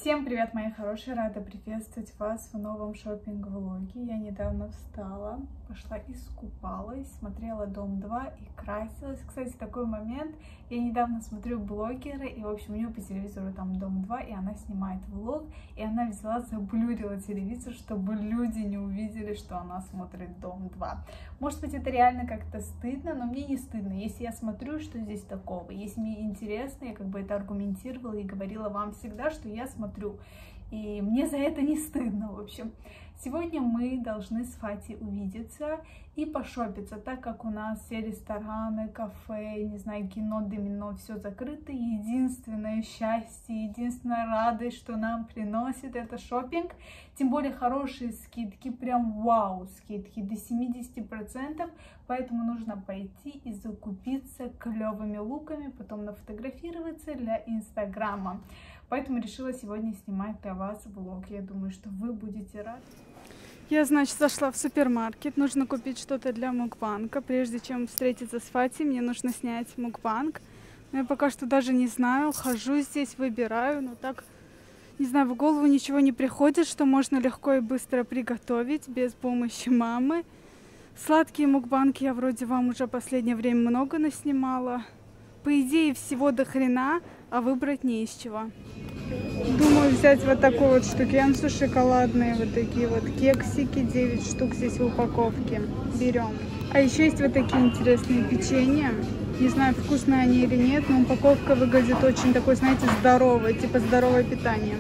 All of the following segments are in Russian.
Всем привет, мои хорошие! Рада приветствовать вас в новом шопинг-влоге. Я недавно встала, пошла искупалась, смотрела «Дом 2» и красилась. Кстати, такой момент, я недавно смотрю блогера, и, в общем, у нее по телевизору там «Дом 2», и она снимает влог, и она взяла, заблюрила телевизор, чтобы люди не увидели, что она смотрит «Дом 2». Может быть, это реально как-то стыдно, но мне не стыдно. Если я смотрю, что здесь такого, если мне интересно, я как бы это аргументировала и говорила вам всегда, что я смотрю, и мне за это не стыдно. В общем, сегодня мы должны с Фати увидеться и пошопиться, так как у нас все рестораны, кафе, не знаю, кино, домино, все закрыто. Единственное счастье, единственная радость, что нам приносит, это шопинг. Тем более хорошие скидки, прям вау скидки, до 70%. Поэтому нужно пойти и закупиться клевыми луками, потом нафотографироваться для Инстаграма. Поэтому решила сегодня снимать для вас влог. Я думаю, что вы будете рады. Я, значит, зашла в супермаркет. Нужно купить что-то для мукбанга. Прежде чем встретиться с Фати, мне нужно снять мукбанг. Но я пока что даже не знаю. Хожу здесь, выбираю. Но так, не знаю, в голову ничего не приходит, что можно легко и быстро приготовить без помощи мамы. Сладкие мукбанги я вроде вам уже в последнее время много наснимала. По идее, всего до хрена, а выбрать не из чего. Думаю взять вот такую вот штукенцию шоколадные, вот такие вот кексики, 9 штук здесь в упаковке. Берем. А еще есть вот такие интересные печенья. Не знаю, вкусные они или нет, но упаковка выглядит очень такой, знаете, здоровой, типа здоровое питание.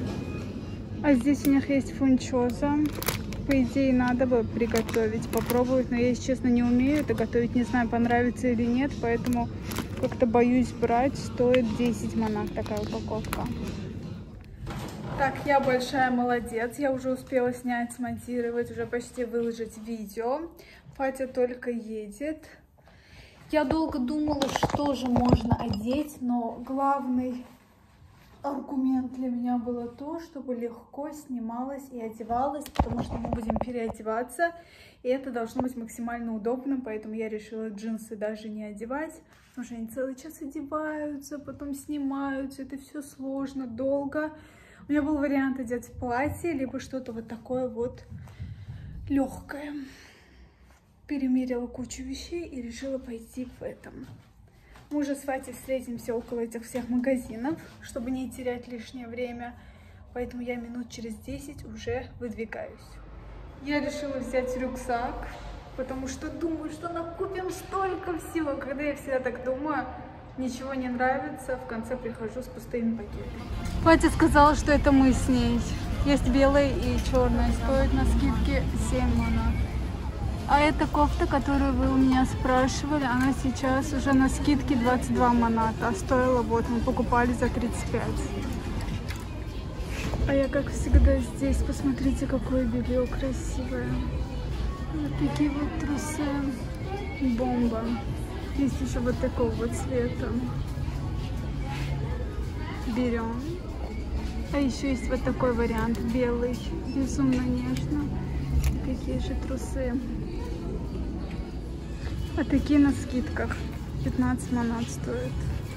А здесь у них есть фунчоза. По идее, надо бы приготовить, попробовать, но я, если честно, не умею это готовить, не знаю, понравится или нет, поэтому как-то боюсь брать. Стоит 10 манат такая упаковка. Так, я большая молодец, я уже успела снять, смонтировать, уже почти выложить видео. Фатя только едет. Я долго думала, что же можно одеть, но главный аргумент для меня было то, чтобы легко снималась и одевалась, потому что мы будем переодеваться, и это должно быть максимально удобно, поэтому я решила джинсы даже не одевать, потому что они целый час одеваются, потом снимаются, это все сложно, долго. У меня был вариант одеть платье, либо что-то вот такое вот легкое. Перемерила кучу вещей и решила пойти в этом. Мы уже с Фатей встретимся около этих всех магазинов, чтобы не терять лишнее время. Поэтому я минут через 10 уже выдвигаюсь. Я решила взять рюкзак, потому что думаю, что накупим столько всего. Когда я всегда так думаю, ничего не нравится, в конце прихожу с пустыми пакетами. Фатя сказала, что это мы с ней. Есть белая и черная, стоит на скидке 7 манат. А эта кофта, которую вы у меня спрашивали, она сейчас уже на скидке 22 маната. А стоила, вот, мы покупали за 35. А я, как всегда, здесь. Посмотрите, какое белье красивое. Вот такие вот трусы. Бомба. Есть еще вот такого вот цвета. Берем. А еще есть вот такой вариант, белый. Безумно нежно. Какие же трусы. А такие на скидках 15 манат стоят.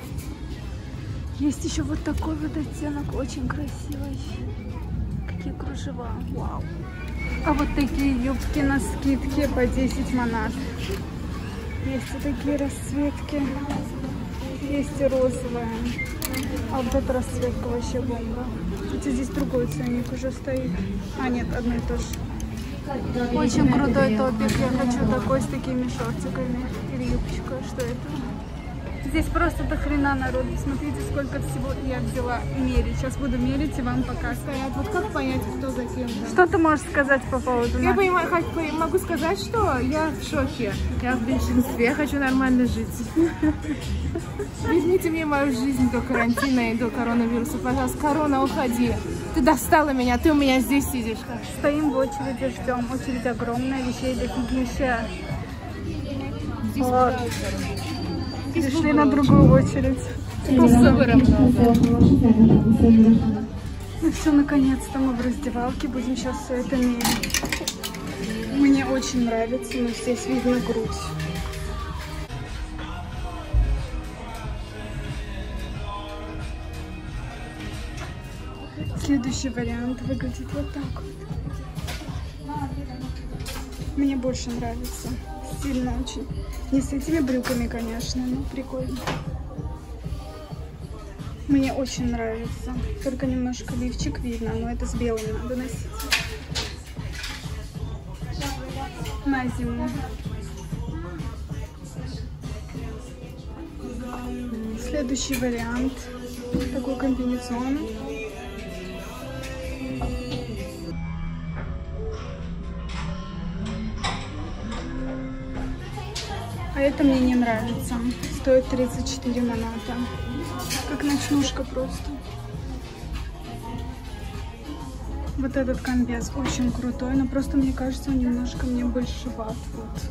Есть еще вот такой вот оттенок, очень красивый. Какие кружева, вау. А вот такие юбки на скидке по 10 манат. Есть вот такие расцветки. Есть и розовая. А вот эта расцветка вообще бомба. Хотя здесь другой ценник уже стоит. А нет, одно и то же. Очень крутой топик. Я хочу такой с такими шортиками. Или юбочка. Что это? Здесь просто до хрена народу. Смотрите, сколько всего я взяла мерить. Сейчас буду мерить и вам показывать. Вот как понять, кто за кем? Что ты можешь сказать по поводу? Я понимаю, могу сказать, что я в шоке. Я в большинстве. Я хочу нормально жить. Возьмите мне мою жизнь до карантина и до коронавируса. Пожалуйста, корона, уходи. Ты достала меня, ты у меня здесь сидишь. Стоим в очереди, ждем. Очередь огромная, вещей дофигища. Вот. Пришли на другую очередь. Ну все, наконец-то мы в раздевалке. Будем сейчас все это мерить. Мне очень нравится, но здесь видно грудь. Следующий вариант выглядит вот так вот. Мне больше нравится. Сильно очень. Не с этими брюками, конечно, но прикольно. Мне очень нравится. Только немножко лифчик видно, но это с белыми надо носить. На зиму. Следующий вариант. Такой комбинезон. А это мне не нравится. Стоит 34 моната. Как ночнушка просто. Вот этот комбез очень крутой, но просто мне кажется, он немножко мне большеват. Вот.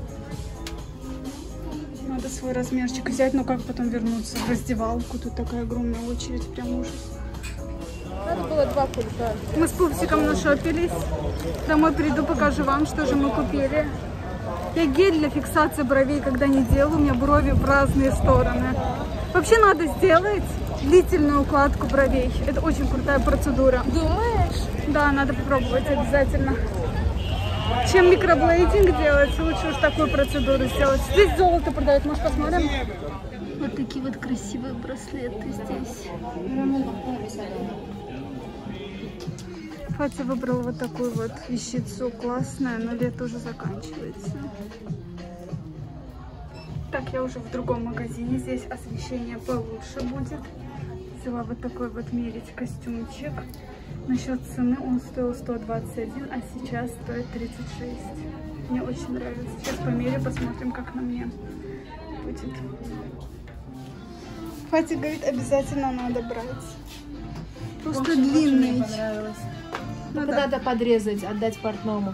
Надо свой размерчик взять, но как потом вернуться в раздевалку? Тут такая огромная очередь, прям ужас. Надо было 2 пульта. Мы с пупсиком нашопились. Домой приду, покажу вам, что же мы купили. Я гель для фиксации бровей, когда не делаю, у меня брови в разные стороны. Вообще надо сделать длительную укладку бровей. Это очень крутая процедура. Думаешь? Да, надо попробовать обязательно. Чем микроблейдинг делать, лучше уж такую процедуру сделать. Здесь золото продают, может посмотрим? Вот такие вот красивые браслеты здесь. Фатя выбрала вот такую вот вещицу, классная, но лето уже заканчивается. Так, я уже в другом магазине, здесь освещение получше будет. Взяла вот такой вот мерить костюмчик. Насчет цены он стоил 121, а сейчас стоит 36. Мне очень нравится. Сейчас померяю, посмотрим, как на мне будет. Фатя говорит, обязательно надо брать. Просто длинный. Ну, надо подрезать, отдать портному.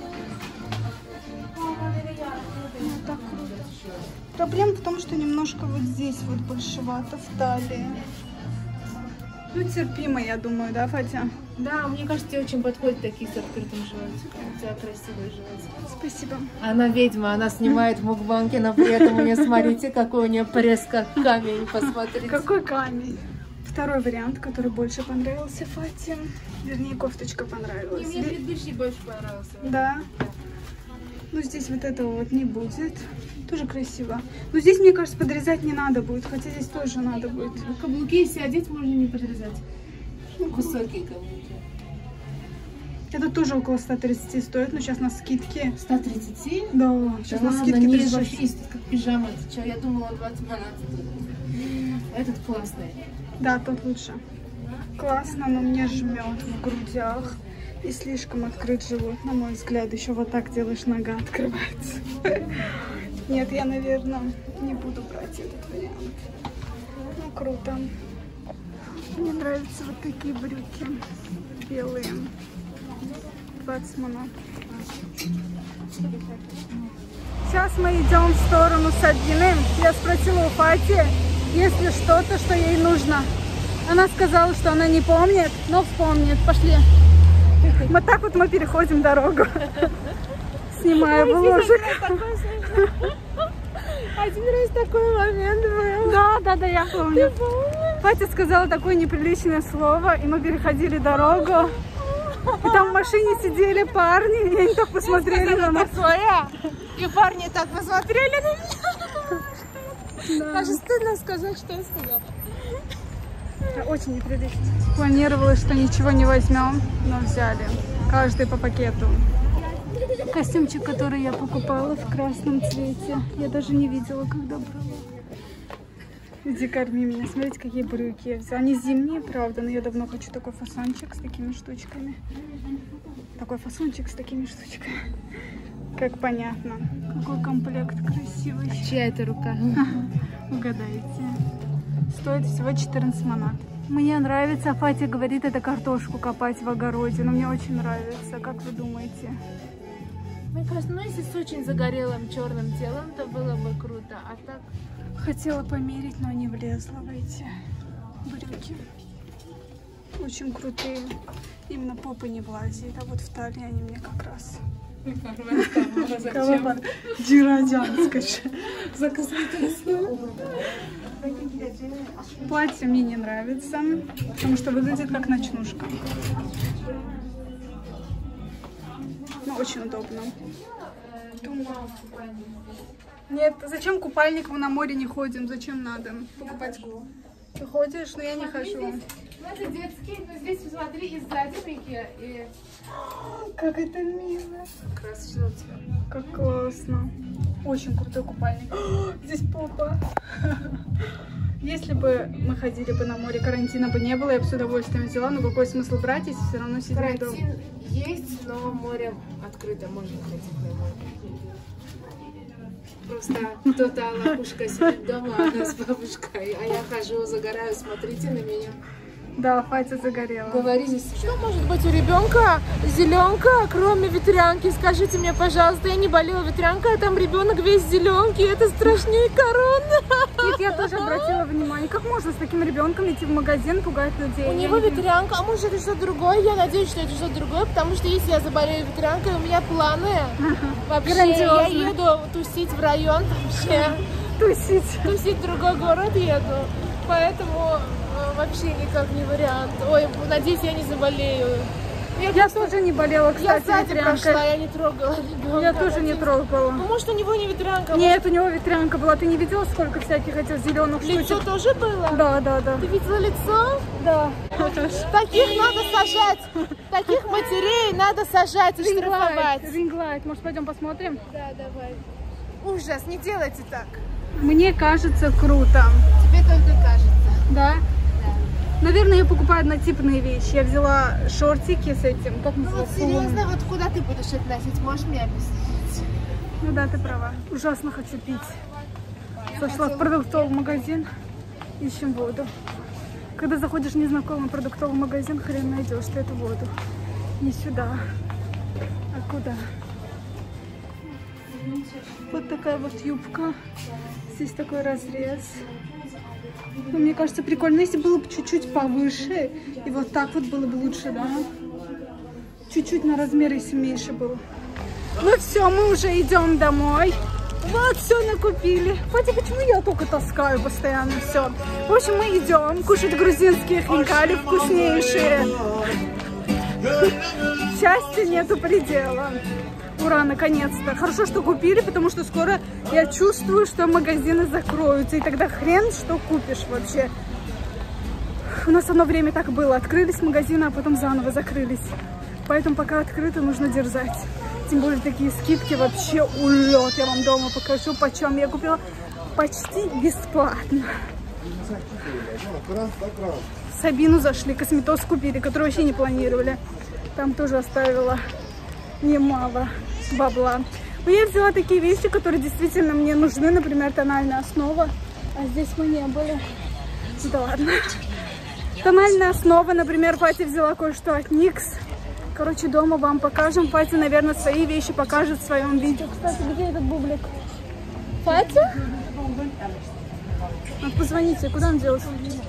Вот так вот. Проблема в том, что немножко вот здесь вот большевато в талии. Ну, терпимо, я думаю, да, Фатя? Да, мне кажется, тебе очень подходят такие с открытым животиком. У тебя красивый животик. Спасибо. Она ведьма, она снимает мукбанки, но при этом у нее, смотрите, какой у нее пресс, как камень, посмотрите. Какой камень? Второй вариант, который больше понравился Фате. Вернее, кофточка понравилась. Мне предыдущий больше понравился. Да? Ну, здесь вот этого вот не будет. Тоже красиво. Но здесь, мне кажется, подрезать не надо будет. Хотя здесь тоже надо будет. Каблуки, если одеть, можно не подрезать. Высокие каблуки. Это тоже около 130 стоит, но сейчас на скидке. 137? Да, сейчас на скидке 36, как пижама. Ты что, я думала 20 монат. Этот классный. Да, тот лучше. Классно, но мне жмет в грудях. И слишком открыт живот, на мой взгляд. Еще вот так делаешь, нога открывается. Нет, я, наверное, не буду брать этот вариант. Ну, круто. Мне нравятся вот такие брюки. Белые. 20 монат. Сейчас мы идем в сторону Сабины. Я спросила у Фати, есть ли что-то, что ей нужно. Она сказала, что она не помнит, но вспомнит. Пошли. Вот так вот мы переходим дорогу. Снимаю вложек. Один раз такой момент был. Да, я помню. Фатя сказала такое неприличное слово, и мы переходили дорогу. И там в машине сидели парни, и они так посмотрели на нас. И парни так посмотрели на меня. Даже стыдно сказать, что я сказала. Очень неприлично. Планировала, что ничего не возьмем, но взяли. Каждый по пакету. Костюмчик, который я покупала в красном цвете. Я даже не видела, когда брала. Иди корми меня. Смотрите, какие брюки я взяла. Они зимние, правда, но я давно хочу такой фасончик с такими штучками. Такой фасончик с такими штучками. Как понятно. Какой комплект красивый. Чья это рука? Угадайте. Стоит всего 14 монат. Мне нравится, а Фатя говорит, это картошку копать в огороде. Но мне очень нравится. Как вы думаете? Мне кажется, ну если с очень загорелым черным телом, то было бы круто. А так... Хотела померить, но не влезла в эти брюки. Очень крутые. Именно попа не влазит. А вот в талии они мне как раз Калабан. Джирадян, скажи. Платье мне не нравится, потому что выглядит как ночнушка. Но очень удобно. Нет, зачем купальник? Мы на море не ходим. Зачем надо покупать? Ты ходишь, но я не хожу. Ну, это детский, но здесь, посмотри, и сзади Микки, и... Как это мило. Красочный цвет. Как классно. Очень крутой купальник. Здесь попа. Если бы мы ходили бы на море, карантина бы не было, я бы с удовольствием взяла. Но какой смысл брать, если все равно сидим дома? Карантин есть, но море открыто, можно ходить на море. Просто кто-то лапушка сидит дома, а она с бабушкой, а я хожу, загораю, смотрите на меня. Да, Фатя загорела. Говорите, что может быть у ребенка зеленка, кроме ветрянки? Скажите мне, пожалуйста, я не болела ветрянкой, а там ребенок весь зеленкий, это страшнее короны. Нет, я тоже обратила внимание, как можно с таким ребенком идти в магазин, пугать людей? У него ветрянка, а может это что-то другое? Я надеюсь, что это что-то другое, потому что если я заболею ветрянкой, у меня планы. Вообще, я еду тусить в район, вообще. Тусить в другой город еду, поэтому... Вообще никак не вариант. Ой, надеюсь, я не заболею. Я тоже не болела, кстати, я сзади прошла, я не трогала ребенка. Я тоже не трогала. Ну, может, у него не ветрянка? Нет, у него ветрянка была. Ты не видела, сколько всяких этих зеленых штучек? Лицо тоже было? Да. Ты видела лицо? Да. Таких надо сажать. Таких матерей надо сажать и штрафовать. Ринглайт. Может, пойдем посмотрим? Да, давай. Ужас, не делайте так. Мне кажется, круто. Тебе только кажется. Да? Наверное, я покупаю однотипные вещи. Я взяла шортики с этим. Как Ну вот серьезно, вот куда ты будешь относить? Можешь мне объяснить? Ну да, ты права. Ужасно хочу пить. Зашла в продуктовый магазин. Ищем воду. Когда заходишь в незнакомый продуктовый магазин, хрен найдешь ты эту воду. Не сюда. А куда? Вот такая вот юбка. Здесь такой разрез. Но мне кажется, прикольно, если было бы чуть-чуть повыше. И вот так вот было бы лучше, да? Чуть-чуть на размер, если меньше было. Ну все, мы уже идем домой. Вот, все накупили. Хотя почему я только таскаю постоянно все? В общем, мы идем кушать грузинские хинкали вкуснейшие. Счастья нету предела. Ура, наконец-то. Хорошо, что купили, потому что скоро я чувствую, что магазины закроются. И тогда хрен что купишь вообще. У нас одно время так было. Открылись магазины, а потом заново закрылись. Поэтому пока открыто, нужно дерзать. Тем более такие скидки вообще улет. Я вам дома покажу, почем я купила почти бесплатно. В Сабину зашли, косметоз купили, который вообще не планировали. Там тоже оставила немало бабла. Но я взяла такие вещи, которые действительно мне нужны, например, тональная основа. А здесь мы не были. Да ладно. Тональная основа, например, Патя взяла кое-что от NYX. Короче, дома вам покажем. Патя, наверное, свои вещи покажет в своем видео. Кстати, где этот бублик? Патя? Надо позвонить ей. Куда он делся?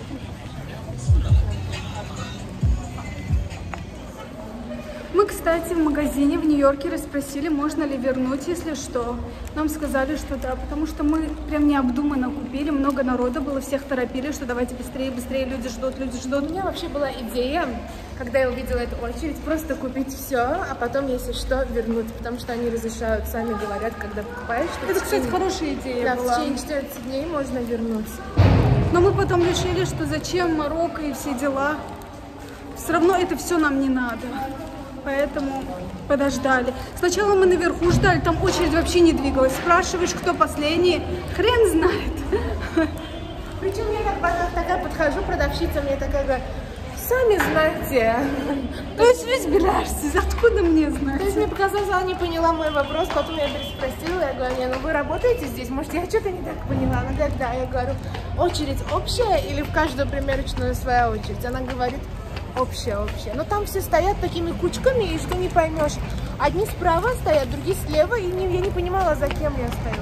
Мы, кстати, в магазине в Нью-Йорке расспросили, можно ли вернуть, если что. Нам сказали, что да, потому что мы прям необдуманно купили, много народа было, всех торопили, что давайте быстрее, быстрее, люди ждут, люди ждут. У меня вообще была идея, когда я увидела эту очередь, просто купить все, а потом, если что, вернуть, потому что они разрешают, сами говорят, когда покупаешь, что это, кстати, хорошая идея была. В течение 14 дней можно вернуть. Но мы потом решили, что зачем Марокко и все дела. Все равно это все нам не надо. Поэтому подождали. Сначала мы наверху ждали, там очередь вообще не двигалась. Спрашиваешь, кто последний, хрен знает. Причем я такая подхожу, продавщица мне такая говорит, сами знаете. То есть вы избираешься, откуда мне знать? То есть мне показалось, она не поняла мой вопрос, потом я переспросила, я говорю, не, ну вы работаете здесь, может я что-то не так поняла? Она говорит, да, я говорю, очередь общая или в каждую примерочную своя очередь? Она говорит, общая. Но там все стоят такими кучками, и что не поймешь. Одни справа стоят, другие слева, и я не понимала, за кем я стою.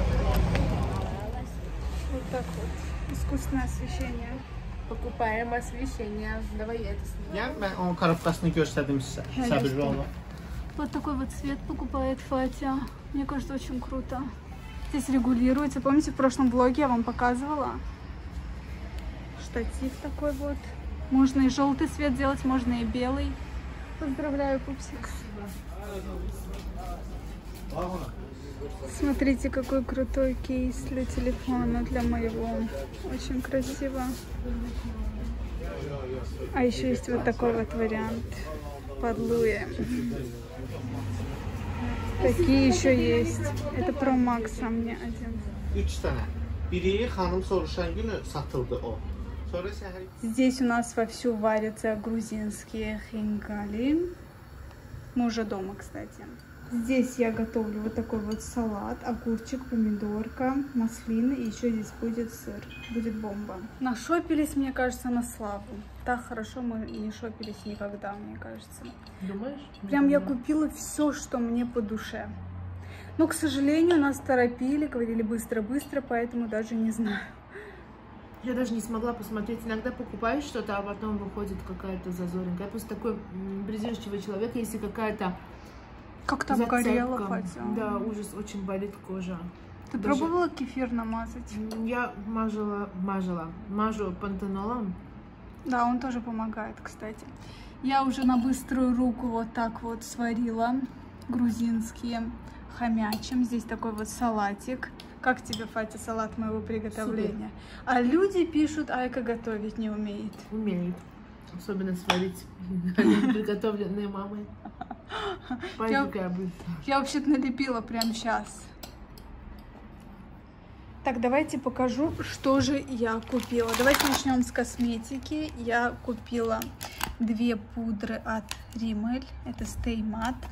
Вот так вот. Искусственное освещение. Покупаем освещение. Давай я это сниму. Ben o karaftasını gösterdim size. Sabırlı olun. Вот такой вот цвет покупает Фатя. Мне кажется, очень круто. Здесь регулируется. Помните, в прошлом влоге я вам показывала? Штатив такой вот. Можно и желтый цвет сделать, можно и белый. Поздравляю, пупсик. Смотрите, какой крутой кейс для телефона, для моего. Очень красиво. А еще есть вот такой вот вариант. Под Луи. Такие еще есть. Это Pro Max мне один. Здесь у нас вовсю варятся грузинские хинкали. Мы уже дома, кстати. Здесь я готовлю вот такой вот салат, огурчик, помидорка, маслины, и еще здесь будет сыр. Будет бомба. Нашопились, мне кажется, на славу. Так хорошо мы не шопились никогда, мне кажется. Думаешь? Прям я купила все, что мне по душе. Но, к сожалению, нас торопили, говорили быстро-быстро, поэтому даже не знаю. Я даже не смогла посмотреть. Иногда покупаешь что-то, а потом выходит какая-то зазоринка. Я просто такой придирчивый человек, если какая-то как там горело, Фатя. Да, ужас, очень болит кожа. Ты даже пробовала кефир намазать? Я мажу пантенолом. Да, он тоже помогает, кстати. Я уже на быструю руку вот так вот сварила грузинские хомячим. Здесь такой вот салатик. Как тебе, Фатя, салат моего приготовления? Супер. А люди пишут, Айка готовить не умеет. Умеет. Особенно сварить приготовленные мамой. Я вообще-то налепила прямо сейчас. Так, давайте покажу, что же я купила. Давайте начнем с косметики. Я купила 2 пудры от Rimmel. Это Stay Matte.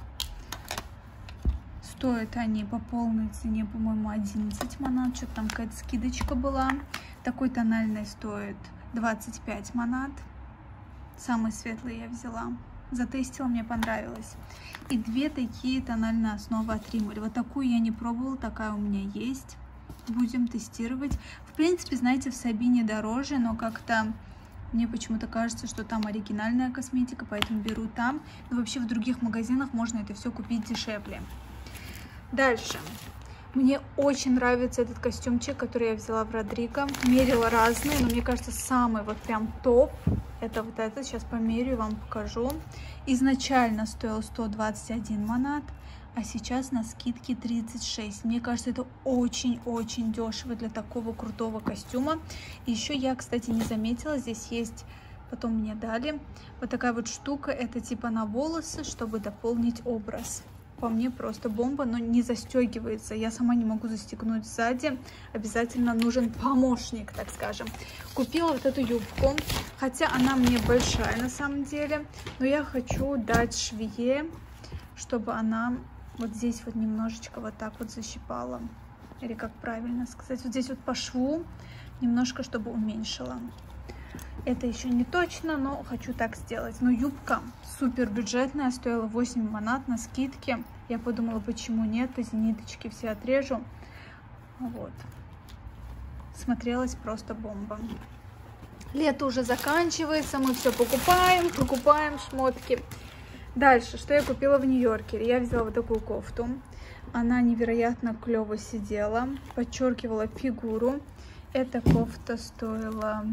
Стоят они по полной цене, по-моему, 11 манат. Что-то там какая-то скидочка была. Такой тональный стоит 25 манат. Самый светлый я взяла. Затестила, мне понравилось. И 2 такие тональные основы от Rimmel. Вот такую я не пробовала, такая у меня есть. Будем тестировать. В принципе, знаете, в Сабине дороже, но как-то мне почему-то кажется, что там оригинальная косметика, поэтому беру там. Но вообще в других магазинах можно это все купить дешевле. Дальше. Мне очень нравится этот костюмчик, который я взяла в Родриго. Мерила разные, но мне кажется, самый вот прям топ это вот этот. Сейчас померю и вам покажу. Изначально стоил 121 манат, а сейчас на скидке 36. Мне кажется, это очень-очень дешево для такого крутого костюма. И еще я, кстати, не заметила, здесь есть, потом мне дали, вот такая вот штука. Это типа на волосы, чтобы дополнить образ. По мне просто бомба, но не застегивается. Я сама не могу застегнуть сзади. Обязательно нужен помощник, так скажем. Купила вот эту юбку, хотя она мне большая на самом деле. Но я хочу дать швее, чтобы она вот здесь вот немножечко вот так вот защипала. Или как правильно сказать. Вот здесь вот по шву немножко, чтобы уменьшила. Это еще не точно, но хочу так сделать. Но юбка супер бюджетная, стоила 8 манат на скидке. Я подумала, почему нет, эти ниточки все отрежу. Вот. Смотрелась просто бомба. Лето уже заканчивается, мы все покупаем шмотки. Дальше, что я купила в Нью-Йорке? Я взяла вот такую кофту. Она невероятно клево сидела, подчеркивала фигуру. Эта кофта стоила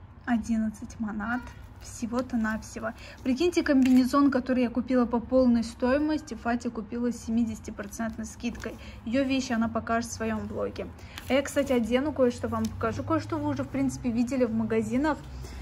11 манат. Всего-то навсего. Прикиньте, комбинезон, который я купила по полной стоимости, Фатя купила с 70% скидкой. Ее вещи она покажет в своем блоге. А я, кстати, одену, кое-что вам покажу. Кое-что вы уже, в принципе, видели в магазинах.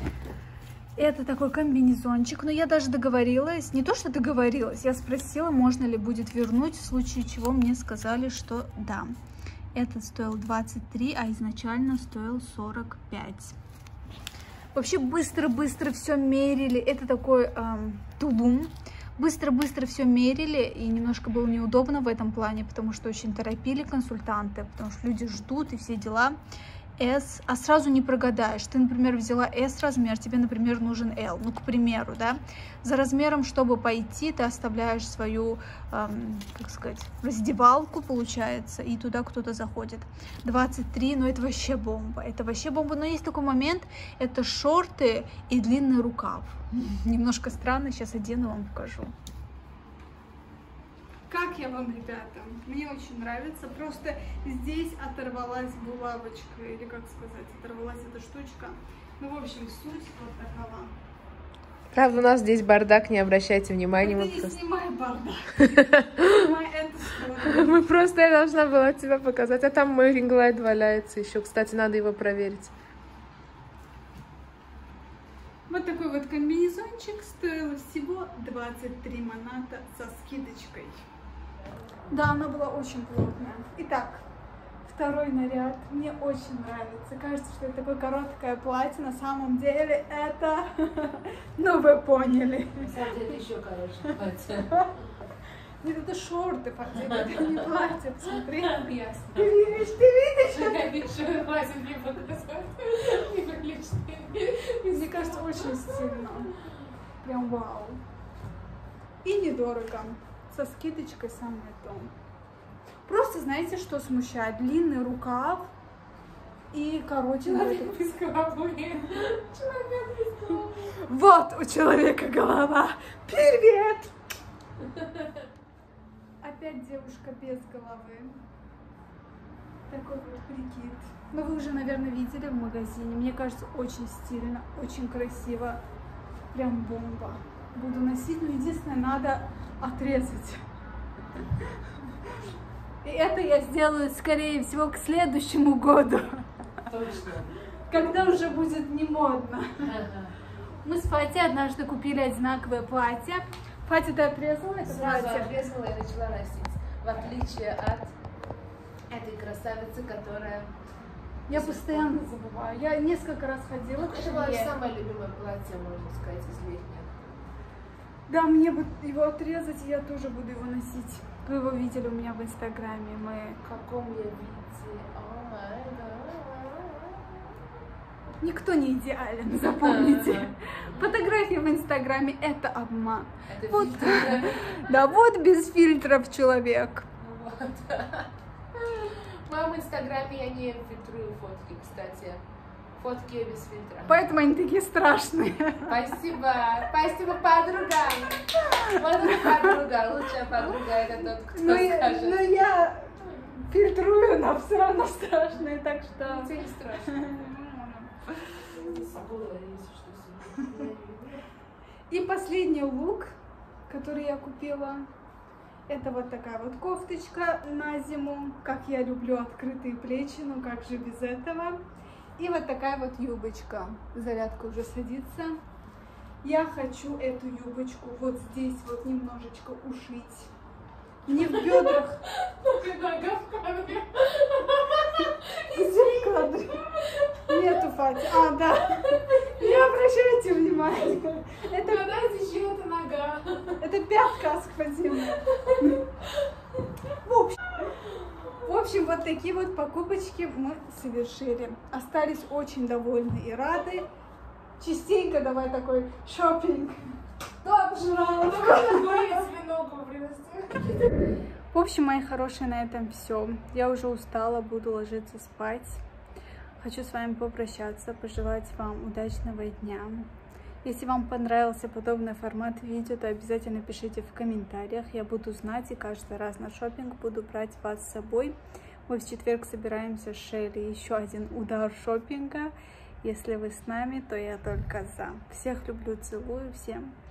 Это такой комбинезончик. Но я даже договорилась. Не то, что договорилась. Я спросила, можно ли будет вернуть. В случае чего мне сказали, что да. Этот стоил 23, а изначально стоил 45. Вообще быстро-быстро все мерили. Это такой тулум. Быстро-быстро все мерили. И немножко было неудобно в этом плане, потому что очень торопили консультанты. Потому что люди ждут и все дела. S, а сразу не прогадаешь. Ты, например, взяла S размер, тебе, например, нужен L. Ну, к примеру, да. За размером, чтобы пойти, ты оставляешь свою, как сказать, раздевалку, получается, и туда кто-то заходит. 23, ну это вообще бомба. Это вообще бомба. Но есть такой момент, это шорты и длинный рукав. Немножко странно, сейчас одену, вам покажу. как я вам, ребята? Мне очень нравится. Просто здесь оторвалась булавочка, или как сказать, оторвалась эта штучка. Ну, в общем, суть вот такова. Правда, у нас здесь бардак, не обращайте внимания. Ты не снимай бардак. Снимай эту сторону. Мы просто, я должна была тебя показать. А там мой ринглайт валяется еще. Кстати, надо его проверить. Вот такой вот комбинезончик стоил всего 23 маната со скидочкой. Да, она была очень плотная. Итак, второй наряд мне очень нравится. Кажется, что это такое короткое платье. На самом деле это... Ну, вы поняли. На самом деле еще короче платье. Нет, это шорты, Фатима, это не платье, посмотри. Ясно. Ты видишь? Я вижу, хватит мне показать. Мне кажется, очень стильно. Прям вау. И недорого. Со скидочкой самое то. Просто знаете, что смущает? Длинный рукав и коротенький. Человек без головы. Человек без головы. Вот у человека голова. Привет! Опять девушка без головы. Такой вот прикид. Ну, вы уже, наверное, видели в магазине. Мне кажется, очень стильно, очень красиво. Прям бомба. Буду носить, но единственное, надо отрезать. И это я сделаю, скорее всего, к следующему году. Точно. Когда уже будет не модно. Ага. Мы с Фатей однажды купили одинаковое платье. Фатя, ты отрезала это Сразу платье? отрезала и начала носить. В отличие от этой красавицы, которая... Я постоянно забываю. Я несколько раз ходила к Это мое швее. самое любимое платье, можно сказать, из летних. Да, мне бы его отрезать, и я тоже буду его носить. Вы его видели у меня в Инстаграме. Мы... В каком я виде? О май гад. Никто не идеален, запомните. Фотографии в Инстаграме — это обман. Это Вот. фильтр. Да, вот без фильтров человек. Вот. В моем инстаграме я не фильтрую фотки, кстати. Фотки без фильтра. Поэтому они такие страшные. Спасибо. Спасибо, подруга. Вот эта подруга. Лучшая подруга — это тот, кто Но скажет. я фильтрую, но все равно страшные, так что... Тебе не страшно. Забыла, если что, себе. И последний лук, который я купила, это вот такая вот кофточка на зиму. Как я люблю открытые плечи, ну как же без этого. И вот такая вот юбочка. Зарядка уже садится. Я хочу эту юбочку вот здесь вот немножечко ушить. Не в бедрах. Нога в камере. Где в кадре? Нету, Фати. А, да. Не обращайте внимания. Догадайтесь, чья это нога. Это пятка с Фатимой. В общем, вот такие вот покупочки мы совершили. Остались очень довольны и рады. Частенько давай такой шопинг. Да, пожалуйста. Я тебе ногу принести. В общем, мои хорошие, на этом все. Я уже устала, буду ложиться спать. Хочу с вами попрощаться, пожелать вам удачного дня. Если вам понравился подобный формат видео, то обязательно пишите в комментариях. Я буду знать, и каждый раз на шопинг буду брать вас с собой. Мы в четверг собираемся с Шелли. Еще один удар шопинга. Если вы с нами, то я только за. Всех люблю, целую, всем